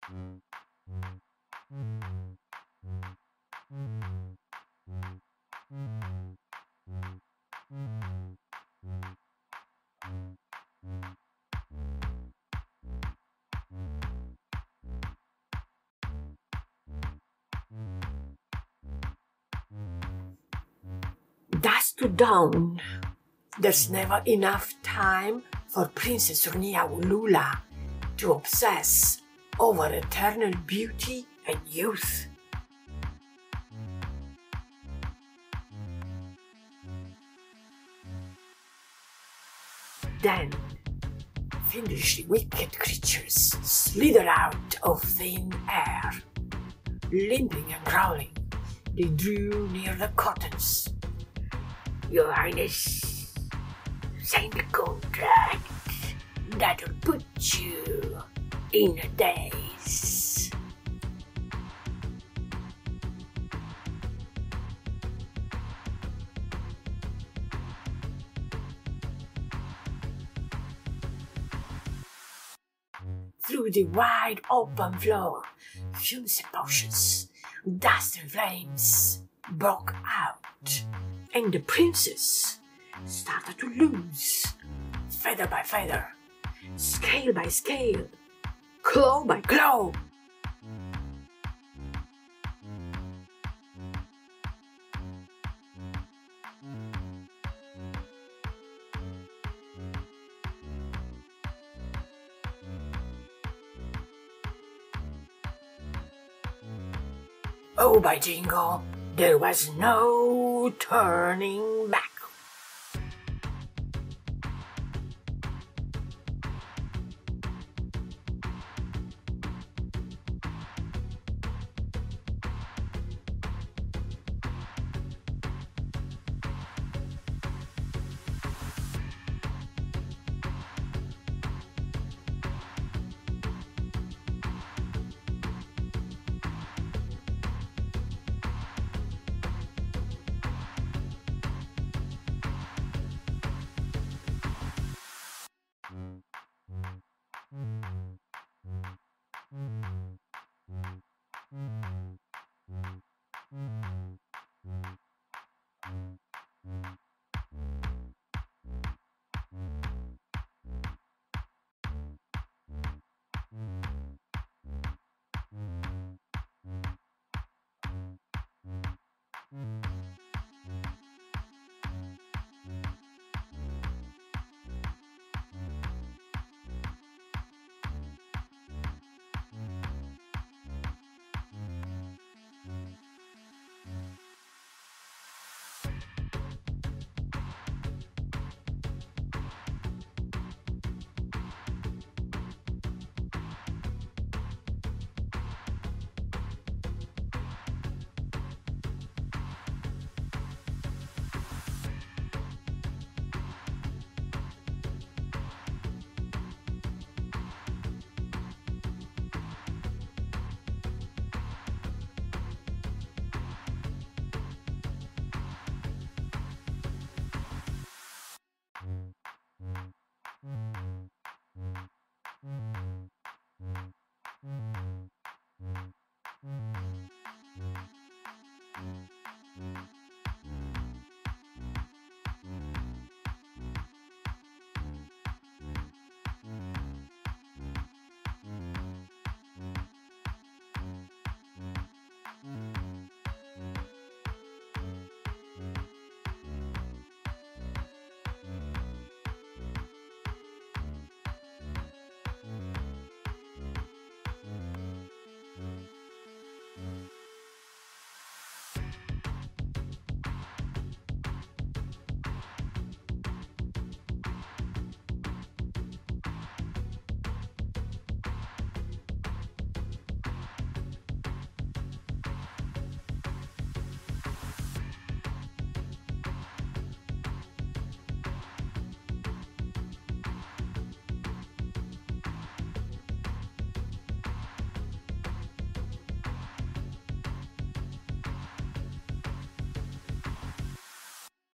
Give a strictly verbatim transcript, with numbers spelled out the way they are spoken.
Dusk to dawn. There's never enough time for Princess Surnia Ulula to obsess over eternal beauty and youth. Then, fiendishly wicked creatures slithered out of thin air. Limping and growling, they drew near the curtains. Your Highness, sign the contract. That'll put you in a daze. Through the wide open floor, fumes and potions, dust and flames broke out, and the princess started to lose, feather by feather, scale by scale, claw by claw. Oh, by Jingo, there was no turning back.